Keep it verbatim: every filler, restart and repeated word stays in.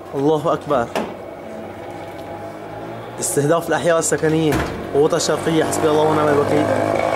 الله أكبر. استهداف الأحياء السكنية، قوات الشرقية، حسبي الله ونعم الوكيل.